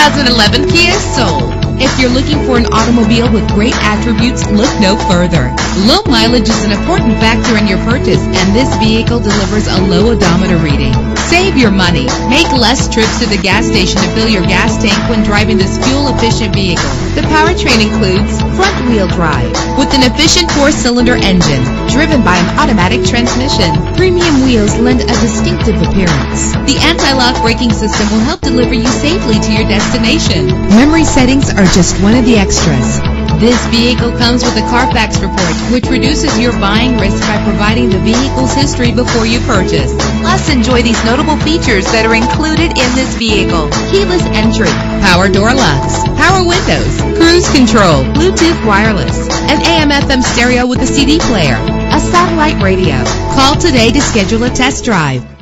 2011 Kia Soul. If you're looking for an automobile with great attributes, look no further. Low mileage is an important factor in your purchase, and this vehicle delivers a low odometer reading. Save your money. Make less trips to the gas station to fill your gas tank when driving this fuel-efficient vehicle. The powertrain includes front-wheel drive with an efficient 4-cylinder engine driven by an automatic transmission. Premium wheels lend a distinctive appearance. The anti-lock braking system will help deliver you safely to your destination. Memory settings are just one of the extras. This vehicle comes with a Carfax report, which reduces your buying risk by providing the vehicle's history before you purchase. Plus, enjoy these notable features that are included in this vehicle: keyless entry, power door locks, power windows, cruise control, Bluetooth wireless, an AM/FM stereo with a CD player, a satellite radio. Call today to schedule a test drive.